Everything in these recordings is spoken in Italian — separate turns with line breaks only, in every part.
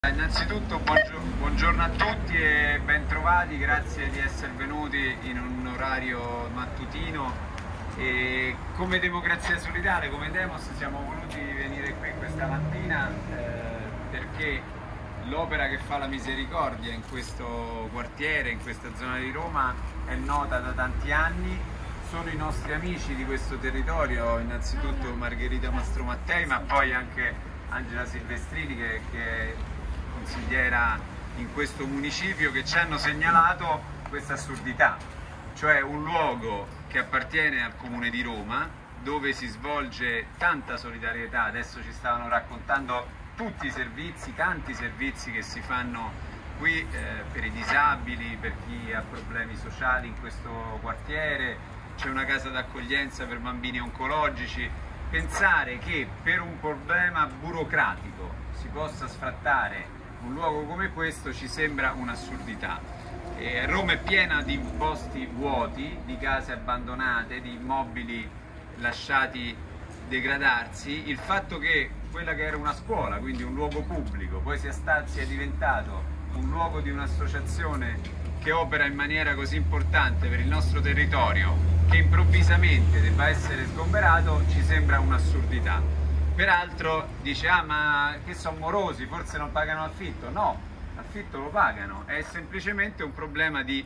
Innanzitutto buongiorno a tutti e bentrovati, grazie di essere venuti in un orario mattutino. E come Democrazia Solidale, come Demos, siamo voluti venire qui questa mattina perché l'opera che fa la Misericordia in questo quartiere, in questa zona di Roma, è nota da tanti anni. Sono i nostri amici di questo territorio, innanzitutto Margherita Mastromattei, ma poi anche Angela Silvestrini che è consigliera in questo municipio, che ci hanno segnalato questa assurdità, cioè un luogo che appartiene al Comune di Roma, dove si svolge tanta solidarietà. Adesso ci stavano raccontando tutti i servizi, tanti servizi che si fanno qui per i disabili, per chi ha problemi sociali in questo quartiere. C'è una casa d'accoglienza per bambini oncologici. Pensare che per un problema burocratico si possa sfrattare un luogo come questo ci sembra un'assurdità. Roma è piena di posti vuoti, di case abbandonate, di immobili lasciati degradarsi. Il fatto che quella che era una scuola, quindi un luogo pubblico, poi sia diventato un luogo di un'associazione che opera in maniera così importante per il nostro territorio, che improvvisamente debba essere sgomberato, ci sembra un'assurdità. Peraltro dice: ah, ma che sono morosi, forse non pagano affitto. No, l'affitto lo pagano, è semplicemente un problema di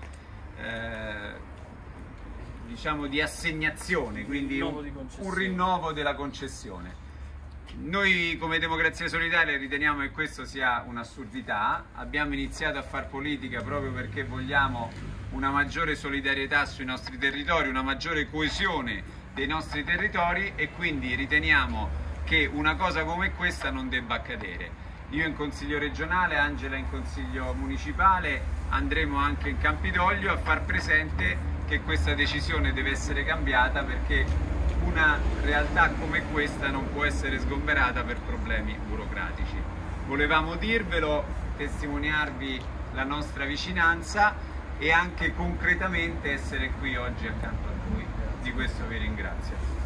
diciamo di assegnazione, quindi un rinnovo della concessione. Noi come Democrazia Solidale riteniamo che questo sia un'assurdità. Abbiamo iniziato a far politica proprio perché vogliamo una maggiore solidarietà sui nostri territori, una maggiore coesione dei nostri territori, e quindi riteniamo che una cosa come questa non debba accadere. Io in Consiglio regionale, Angela in Consiglio municipale, andremo anche in Campidoglio a far presente che questa decisione deve essere cambiata, perché una realtà come questa non può essere sgomberata per problemi burocratici. Volevamo dirvelo, testimoniarvi la nostra vicinanza e anche concretamente essere qui oggi accanto a voi. Di questo vi ringrazio.